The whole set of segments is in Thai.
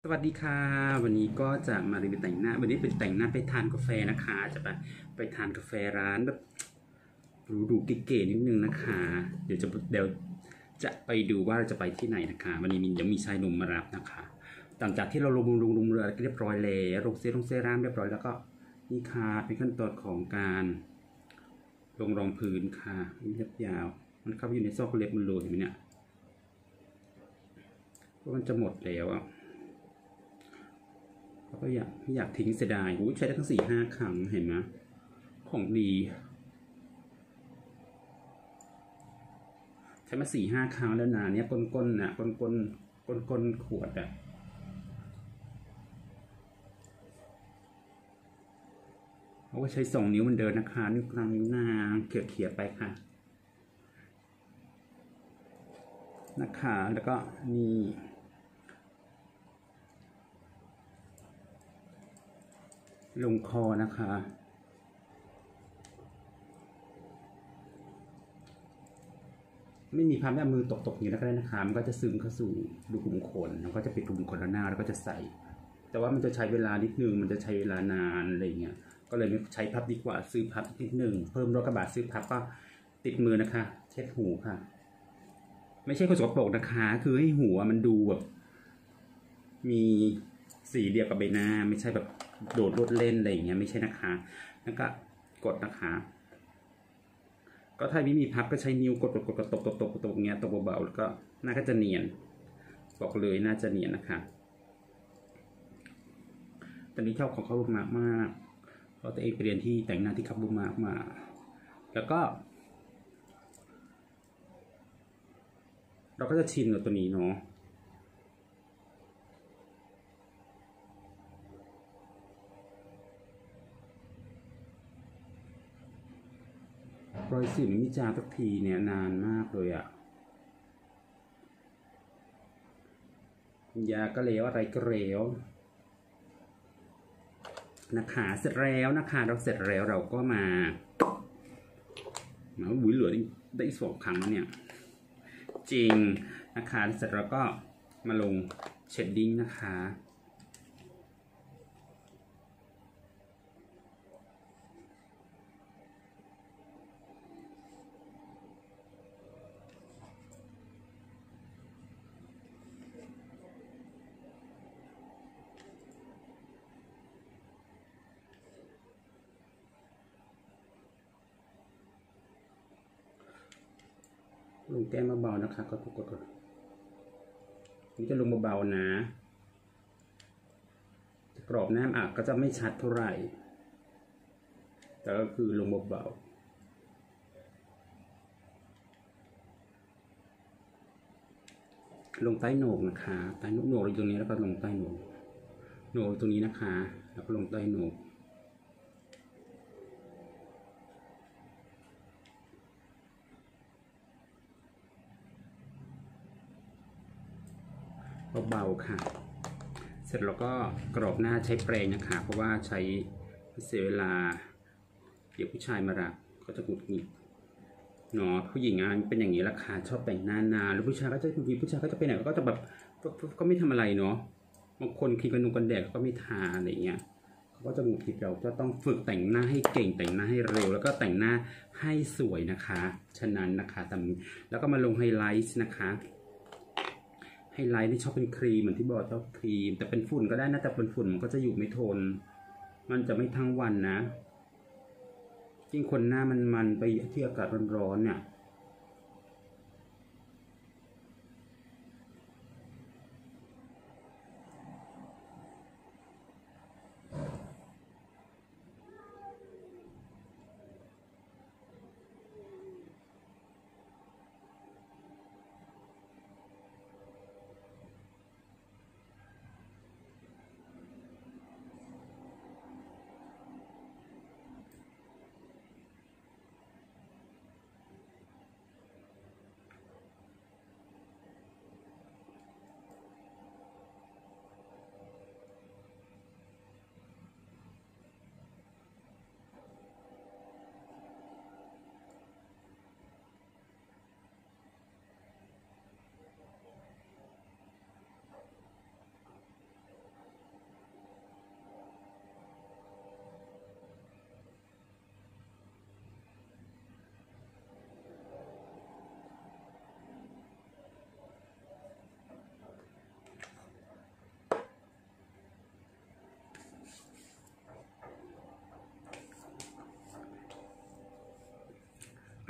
สวัสดีค่ะวันนี้ก็จะมารีวิวแต่งหน้าวันนี้เป็นแต่งหน้าไปทานกาแฟนะคะจะไปทานกาแฟร้านแบบหรูๆเก๋ๆนิดนึงนะคะเดี๋ยวจะไปดูว่าเราจะไปที่ไหนนะคะวันนี้ยังมีชายหนุ่มมารับนะคะหลังจากที่เราลงเรือเรียบร้อยแล้วลงเซรั่มเรียบร้อยแล้วก็นี่ค่ะเป็นขั้นตอนของการลงรองพื้นค่ะเรียบยาวมันเข้าไปอยู่ในซอกเล็บมันเลยเห็นไหมเนี่ยเพราะมันจะหมดแล้วอ่ะก็อยากทิ้งเสียดายใช้ได้ทั้ง4-5 ครั้งเห็นไหมของดีใช้มา4-5 ครั้งแล้วนะเนี่ยก้นน่ะก้นขวดอ่ะเอาไว้ใช้2 นิ้วมันเดินนะคะนิ้วกลางนิ้วนางเขี่ยไปค่ะนะคะแล้วก็นี่ลงคอนะคะไม่มีพับแบบมือตกอยู่แล้วก็ได้นะคะมันก็จะซึมเข้าสู่รูขุมขนแล้วก็จะปิดรูขุมขนด้านหน้าแล้วก็จะใส่แต่ว่ามันจะใช้เวลานิดนึงมันจะใช้เวลานานอะไรเงี้ยก็เลยไม่ใช้พับดีกว่าซื้อพับนิดนึงเพิ่มรถกระบะซื้อพับก็ติดมือนะคะเช็ดหูค่ะไม่ใช่คนสกปรกนะคะคือให้หูมันดูแบบมีสีเดียวกับใบหน้าไม่ใช่แบบโดดรดเล่นอะไรอย่างเงี้ยไม่ใช่นะคะแล้วก็กดนะคะก็ถ้าไม่มีพับก็ใช้นิ้วกดตบเงี้ยตบเบาๆแล้วก็หน้าก็จะเนียนบอกเลยน่าจะเนียนนะคะตอนนี้ชอบของเขาบุมากมากเพราะตัวเองไปเรียนที่แต่งหน้าที่คับบุมากมาแล้วก็เราก็จะชินกับตัวนี้เนาะรอยสิวไม่จางสักทีเนี่ยนานมากเลยอะยาก็เลวอะไรก็เลวนะคะเสร็จแล้วนะคะเราเสร็จแล้วเราก็มาบุ๋ยเหลือได้2 ครั้งแล้วเนี่ยจริงนะคะเสร็จแล้วก็มาลงเชดดิ้งนะคะลงแก้มเบาๆนะคะก็นี่จะลงเบาๆนะกรอบแนมอักก็จะไม่ชัดเท่าไหร่แต่ก็คือลงเบาๆลงใต้โหนกนะคะใต้โหนกตรงนี้แล้วก็ลงใต้โหนกตรงนี้นะคะแล้วก็ลงใต้โหนกเบาๆค่ะเสร็จแล้วก็กรอบหน้าใช้แปรงนะคะเพราะว่าใช้เสียเวลาเดี๋ยวผู้ชายมารักก็จะหงุดหงิดเนาะผู้หญิงเป็นอย่างนี้ราคาชอบแต่งหน้านานแล้วผู้ชายก็จะไปไหนก็จะแบบก็ไม่ทำอะไรเนาะบางคนครีมกันแดดก็ไม่ทาอะไรเงี้ยเขาก็จะหงุดหงิดเราก็ต้องฝึกแต่งหน้าให้เก่งแต่งหน้าให้เร็วแล้วก็แต่งหน้าให้สวยนะคะฉะนั้นนะคะทำแล้วก็มาลงไฮไลท์นะคะไฮไลท์ที่ชอบเป็นครีมเหมือนที่บอกชอบครีมแต่เป็นฝุ่นก็ได้นะแต่เป็นฝุ่นมันก็จะอยู่ไม่ทนมันจะไม่ทั้งวันนะยิ่งคนหน้ามันไปที่อากาศร้อนๆเนี่ย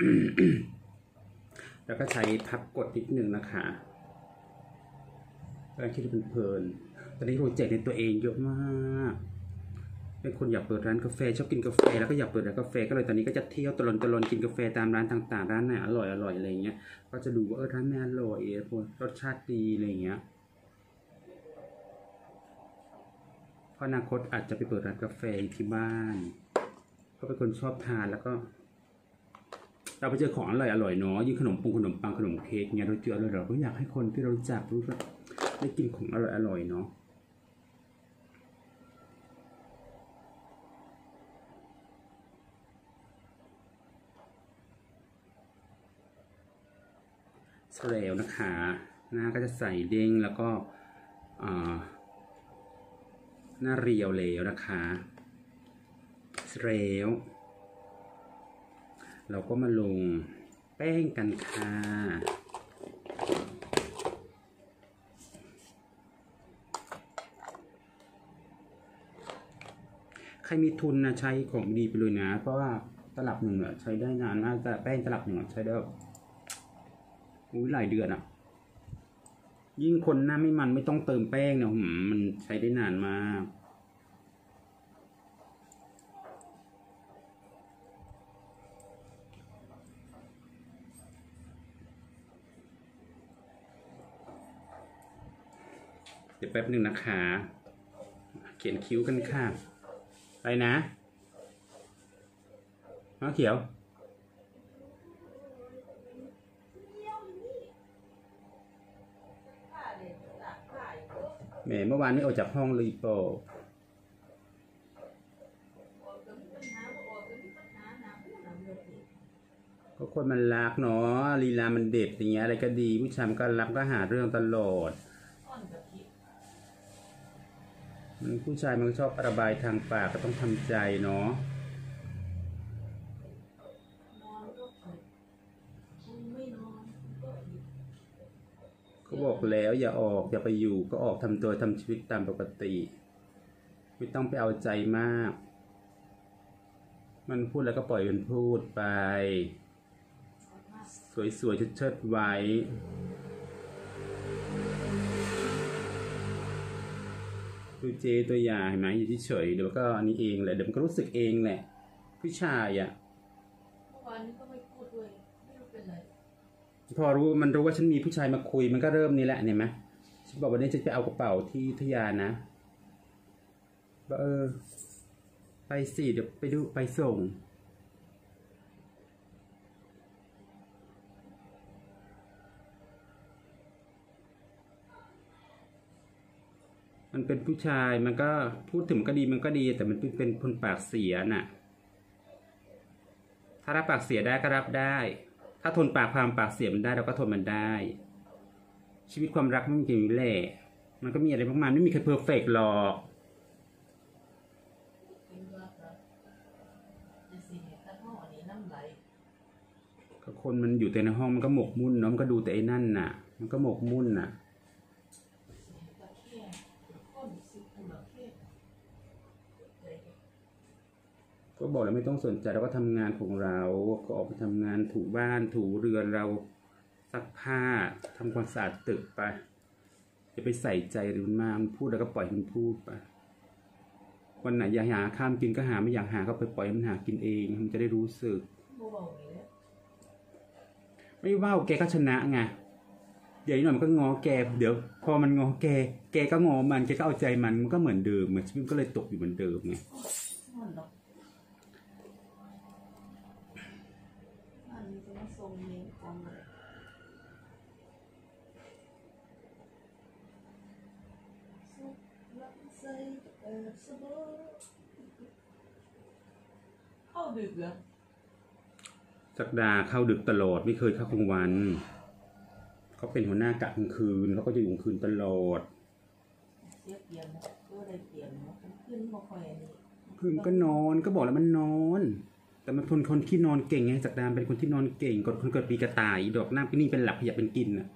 แล้วก็ใช้พับกดนิดนึงนะคะแล้วคิดเป็นเพลินตอนนี้โปรเจกต์ในตัวเองเยอะมากเป็นคนอยากเปิดร้านกาแฟชอบกินกาแฟแล้วก็อยากเปิดร้านกาแฟก็เลยตอนนี้ก็จะเที่ยวตลอนกินกาแฟตามร้านต่างๆร้านไหนอร่อยอะไรเงี้ยก็จะดูว่าร้านไหนอร่อยรสชาติดีอะไรเงี้ยเพราะอนาคตอาจจะไปเปิดร้านกาแฟที่บ้านก็เป็นคนชอบทานแล้วก็เราไปเจอของอร่อยเนาะยิ่งขนมปังขนมเค้กเงี้ยเราเจอเราก็อยากให้คนที่เรารู้จักรู้ว่าได้กินของอร่อยเนาะแล้วนะคะหน้าก็จะใส่เด้งแล้วก็หน้าเรียวแล้วนะคะแล้วเราก็มาลงแป้งกันค่ะใครมีทุนนะใช้ของดีไปเลยนะเพราะว่าตลับหนึ่งใช้ได้นานมากแต่แป้งตลับหนึ่งใช้ได้หลายเดือนอ่ะยิ่งคนหน้าไม่ต้องเติมแป้งเนี่ยมันใช้ได้นานมากเดี๋ยวแป๊บหนึ่งนะคะเขียนคิ้วกันค่ะไปนะน้องเขียวแหมเมื่อวานไม่ออกจากห้องเลยโปก็คนมันรักเนาะลีลามันเด็ดอย่างเงี้ยอะไรก็ดีผู้ชายก็รักก็หาเรื่องตลอดผู้ชายมันชอบระบายทางปากก็ต้องทำใจเนาะก็บอกแล้วอย่าออกอย่าไปอยู่ก็ออกทำตัวทำชีวิตตามปกติไม่ต้องไปเอาใจมากมันพูดแล้วก็ปล่อยมันพูดไปสวยๆเชิดๆไว้ดูเจตัวอย่างเห็นไหมอยู่เฉยๆเดี๋ยวก็อันนี้เองแหละเดี๋ยวมันก็รู้สึกเองแหละผู้ชายอ่ะเมื่อวานนี้ก็ไม่พูดด้วยไม่รู้เป็นไรพอมันรู้ว่าฉันมีผู้ชายมาคุยมันก็เริ่มนี่แหละเนี่ยไหมฉันบอกวันนี้จะไปเอากระเป๋าที่ทยานะว่าไปสิเดี๋ยวไปดูไปส่งมันเป็นผู้ชายมันก็พูดถึงก็ดีมันก็ดีแต่มันเป็นคนปากเสียน่ะถ้ารับปากเสียได้ก็รับได้ถ้าทนความปากเสียมันได้เราก็ทนมันได้ชีวิตความรักมันจริงแหละมันก็มีอะไรมากมายไม่มีใครเพอร์เฟกต์หรอกก็คนมันอยู่แต่ในห้องมันก็หมกมุ่นเนาะมันก็ดูแต่ไอ้นั่นน่ะมันก็หมกมุ่นน่ะก็บอกแล้วไม่ต้องสนใจเราก็ทำงานของเราก็ออกไปทำงานถูบ้านถูเรือนเราซักผ้าทำความสะอาดตึกไปอย่าไปใส่ใจมันมากมันพูดแล้วก็ปล่อยมันพูดไปวันไหนอยากหาข้ามกินก็หาไม่อยากหาก็ไปปล่อยมันหากินเองมันจะได้รู้สึกไม่ว่าแกก็ชนะไงเดี๋ยวนี้หน่อยมันก็งอแกเดี๋ยวพอมันงอแกก็งอมันแกก็เอาใจมันก็เหมือนเดิมเหมือนชีวิตก็เลยตกอยู่เหมือนเดิมไงเข้าดึกเหรอสักดาเข้าดึกตลอดไม่เคยเข้ากลางวันเขาเป็นหัวหน้ากะกลางคืนเขาก็จะอยู่กลางคืนตลอดคืนก็นอนก็บอกแล้วมันนอนแต่มันคนที่นอนเก่งไงสักดาเป็นคนที่นอนเก่งกดคนเกิดปีกระต่ายดอกหน้าปีนี่เป็นหลักขยับเป็นกินน่ะ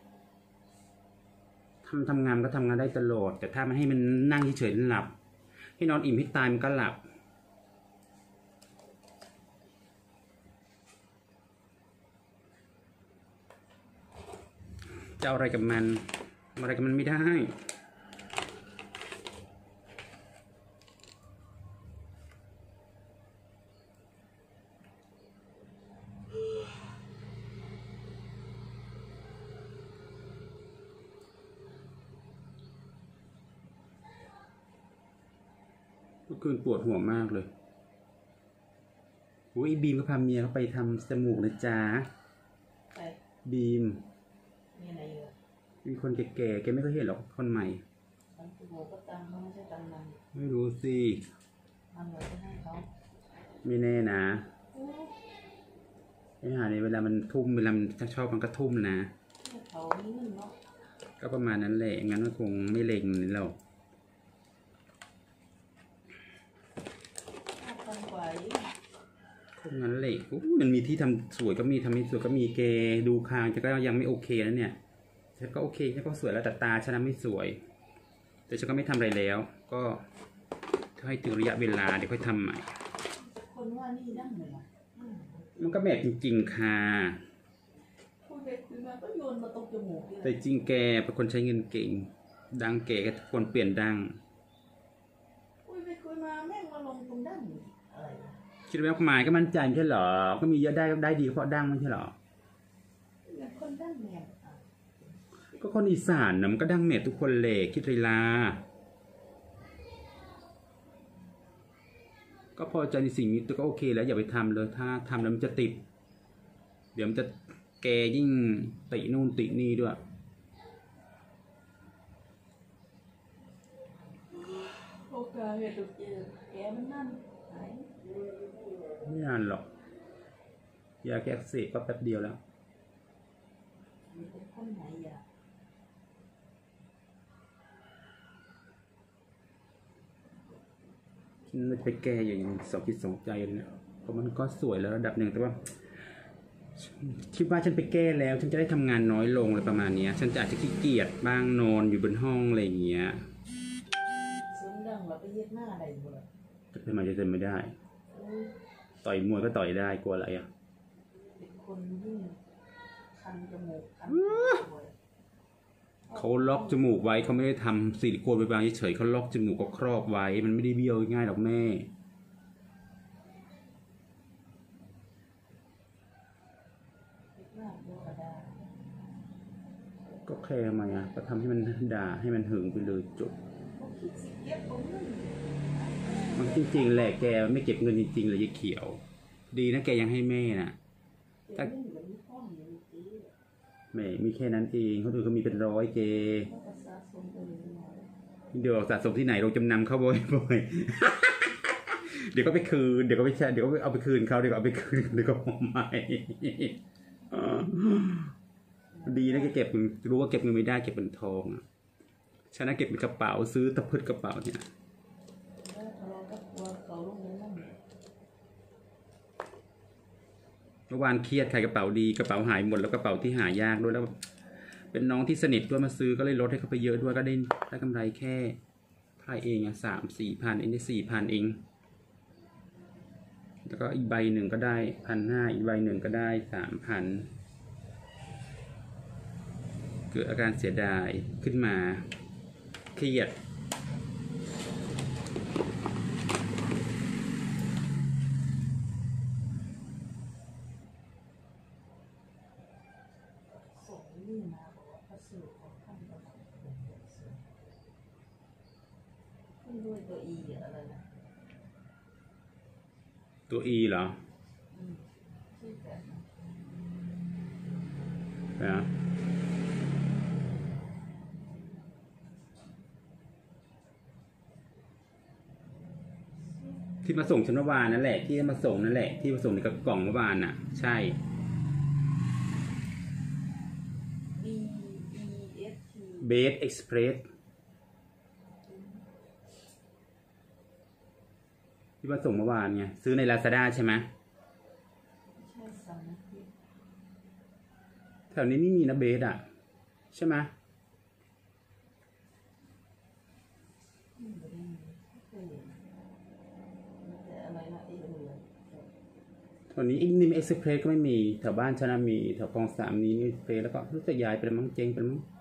ทำงานก็ทำงานได้ตลอดแต่ถ้ามันให้มันนั่งเฉยๆหลับให้นอนอิ่มให้ตายมันก็หลับจะเอาอะไรกับมันอะไรกับมันไม่ได้เมื่อคืนปวดหัวมากเลยอุ้ยบีมก็พาเมียเขาไปทำจมูกนะจ๊ะไปบีมมีอะไรอยู่มีคนแก่ๆแกไม่เคยเห็นหรอกคนใหม่ตังตัวก็ตังเขาไม่ใช่ตังมันไม่รู้สิมันเราจะให้เขาไม่แน่นะไอ้หาในเวลามันทุ่มเวลามันชอบมันก็ทุ่มนะเขานี่มันเนาะก็ประมาณนั้นแหละงั้นมันคงไม่เล็งเราคงงั้นแหละมันมีที่ทำสวยก็มีทำไม่สวยก็มีเกดูคางแต่ก็ยังไม่โอเคนะเนี่ยฉันก็โอเคฉันก็สวยแล้วแต่ตาฉันไม่สวยแต่ฉันก็ไม่ทำอะไรแล้วก็ให้ถึงระยะเวลาเดี๋ยวค่อยทำใหม่คนว่านี่ดั้งเลยมันก็แบบจริงๆค่ะพูดไปคุยมาก็โยนมาตรงจมูกแต่จริงแกเป็นคนใช้เงินเก่งดังแกก็ควรเปลี่ยนดังคุยไปคุยมาแม่งมาลงตรงดั้งอะไรคิดว่าหมายก็มั่นใจไม่ใช่หรอก็มีเยอะได้ดีเพราะดังไม่ใช่หรอคนดั้งแมวก็คนอีสานนะมันก็ดังแมวทุกคนเลยคิดเวลาก็พอใจในสิ่งนี้ตัวก็โอเคแล้วอย่าไปทำเลยถ้าทำแล้วมันจะติดเดี๋ยวมันจะแกยิ่งตินู่นตินี่ด้วยโอกาสเหตุเจอแกมันนั่นไม่นานหรอกยาแก้อักเสบก็แป๊บเดียวแล้วคนไหนอยากมันไปแก้อย่างสองจิตสองใจเลยนะเพราะมันก็สวยแล้วระดับหนึ่งแต่ว่าคิดว่าฉันไปแก้แล้วฉันจะได้ทำงานน้อยลงอะไรประมาณนี้ฉันจะอาจจะขี้เกียจบ้างนอนอยู่บนห้องอะไรอย่างเงี้ยซึ่งดังเราไปเย็ดหน้าอะไรอยู่เลยจะทำไมจะเดินไม่ได้ต่อยมวยก็ต่อยได้กลัวอะไรอ่ะเป็นคนยิ่งคันจมูกคันเขาล็อกจมูกไว้เขาไม่ได้ทำซิลิโคนไปบางเฉยเขาล็อกจมูกก็ครอบไว้มันไม่ได้เบี้ยวง่ายหรอกแม่ก็แค่ทำไมอ่ะก็ทำให้มันด่าให้มันหึงไปเลยจบมันจริงๆแหละแกไม่เก็บเงินจริงๆเลยยายเขียวดีนะแกยังให้แม่น่ะแต่แม่มีแค่นั้นเองคนอื่นเขามีเป็นร้อยเกเดี๋ยวสะสมที่ไหนเราจำนำเขาบ่อยๆเดี๋ยวก็ไปคืนเดี๋ยวก็ไปแช่เดี๋ยวก็เอาไปคืนเขาเดี๋ยวก็เอาไปคืนเดี๋ยวก็พอใหม่ดีนะแกเก็บรู้ว่าเก็บเงินไม่ได้เก็บเป็นทองฉันน่ะเก็บเป็นกระเป๋าซื้อตะพืชกระเป๋าเนี่ยเมื่อวานเครียดขายกระเป๋าดีกระเป๋าหายหมดแล้วกระเป๋าที่หายากด้วยแล้วเป็นน้องที่สนิทด้วยมาซื้อก็เลยลดให้เขาไปเยอะด้วยก็ได้กำไรแค่ขายเอง3-4 พันเองได้4,000เองแล้วก็อีกใบหนึ่งก็ได้1,500อีกใบหนึ่งก็ได้3,000เกิดอาการเสียดายขึ้นมาเครียดด้วยตัวอีอะไรนะตัวอีเหรอนะที่มาส่งฉันเมื่อวานนั่นแหละที่มาส่งนั่นแหละที่มาส่งในกระกล่องเมื่อวานน่ะใช่เบสเอ็กซ์เพรสที่มาส่งเมื่อวานไงซื้อใน Lazada ใช่ไหมแถวนี้ไม่มีนะเบสอ่ะใช่ไหมทตอนนี้นิมเอ็กซ์เพรสก็ไม่มีแถวบ้านฉันนะมีแถวคลองสามนี้นี่เพรสแล้วก็รู้สึกย้ายไปแล้วมั้งเจ๊งไปแล้วมั้ง